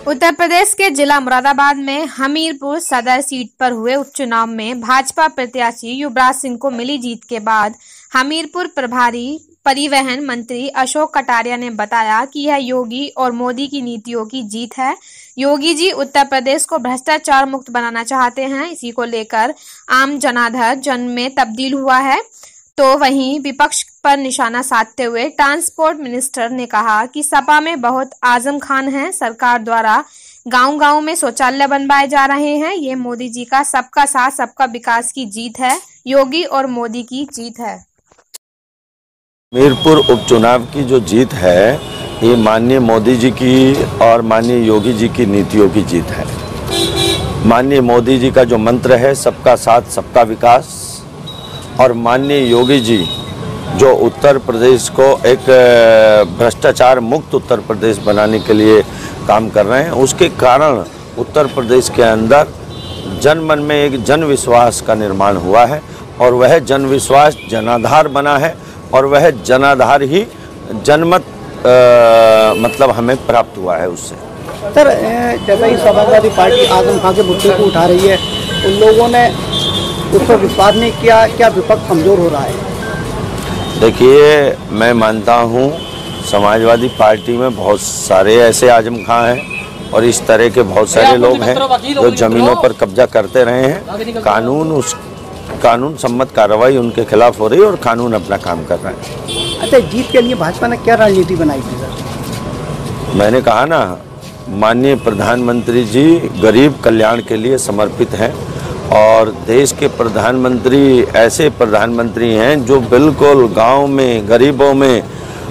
उत्तर प्रदेश के जिला मुरादाबाद में हमीरपुर सदर सीट पर हुए उपचुनाव में भाजपा प्रत्याशी युवराज सिंह को मिली जीत के बाद हमीरपुर प्रभारी परिवहन मंत्री अशोक कटारिया ने बताया कि यह योगी और मोदी की नीतियों की जीत है। योगी जी उत्तर प्रदेश को भ्रष्टाचार मुक्त बनाना चाहते हैं। इसी को लेकर आम जनाधार जन में तब्दील हुआ है। तो वहीं विपक्ष पर निशाना साधते हुए ट्रांसपोर्ट मिनिस्टर ने कहा कि सपा में बहुत आजम खान हैं। सरकार द्वारा गांव-गांव में शौचालय बनवाए जा रहे हैं। ये मोदी जी का सबका साथ सबका विकास की जीत है। योगी और मोदी की जीत है। हमीरपुर उपचुनाव की जो जीत है, ये माननीय मोदी जी की और माननीय योगी जी की नीतियों की जीत है। माननीय मोदी जी का जो मंत्र है सबका साथ सबका विकास, और माननीय योगी जी जो उत्तर प्रदेश को एक भ्रष्टाचार मुक्त उत्तर प्रदेश बनाने के लिए काम कर रहे हैं, उसके कारण उत्तर प्रदेश के अंदर जनमन में एक जन विश्वास का निर्माण हुआ है और वह जन विश्वास जनाधार बना है और वह जनाधार ही जनमत मतलब हमें प्राप्त हुआ है उससे। सर, जैसा ही समाजवादी पार्टी आजम खान के मुद्दे को उठा रही है, उन लोगों ने उस पर विश्वास नहीं किया, क्या विपक्ष कमजोर हो रहा है? देखिए, मैं मानता हूँ समाजवादी पार्टी में बहुत सारे ऐसे आजम खां हैं और इस तरह के बहुत सारे लोग हैं जो ज़मीनों पर कब्जा करते रहे हैं। कानून सम्मत कार्रवाई उनके खिलाफ हो रही है और कानून अपना काम कर रहा है। अच्छा, जीत के लिए भाजपा ने क्या रणनीति बनाई थी सर? मैंने कहा ना, माननीय प्रधानमंत्री जी गरीब कल्याण के लिए समर्पित हैं और देश के प्रधानमंत्री ऐसे प्रधानमंत्री हैं जो बिल्कुल गांव में गरीबों में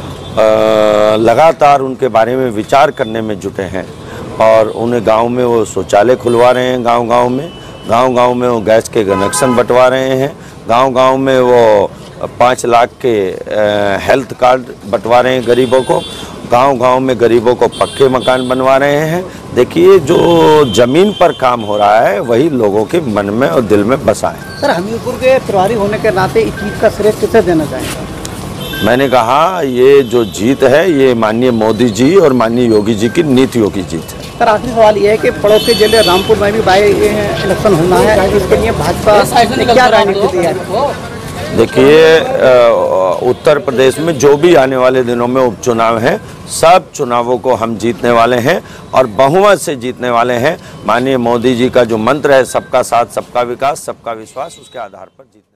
लगातार उनके बारे में विचार करने में जुटे हैं और उन्हें गांव में वो शौचालय खुलवा रहे हैं। गांव-गांव में वो गैस के कनेक्शन बंटवा रहे हैं। गांव-गांव में वो 5 लाख के हेल्थ कार्ड बंटवा रहे हैं गरीबों को। गांव-गांव में गरीबों को पक्के मकान बनवा रहे हैं। देखिए, जो ज़मीन पर काम हो रहा है वही लोगों के मन में और दिल में बसा है। सर, हमीरपुर के प्रभारी होने के नाते इस चीज़ का श्रेय किसे देना चाहेंगे? मैंने कहा, ये जो जीत है ये माननीय मोदी जी और माननीय योगी जी की नीतियों की जीत है। सर, आखिरी सवाल ये है कि पड़ोस के जिले रामपुर में भी बाई इलेक्शन होना है, इसके लिए भाजपा ने क्या रणनीति तैयार की? देखिए, उत्तर प्रदेश में जो भी आने वाले दिनों में उपचुनाव हैं, सब चुनावों को हम जीतने वाले हैं और बहुमत से जीतने वाले हैं। माननीय मोदी जी का जो मंत्र है सबका साथ सबका विकास सबका विश्वास, उसके आधार पर जीत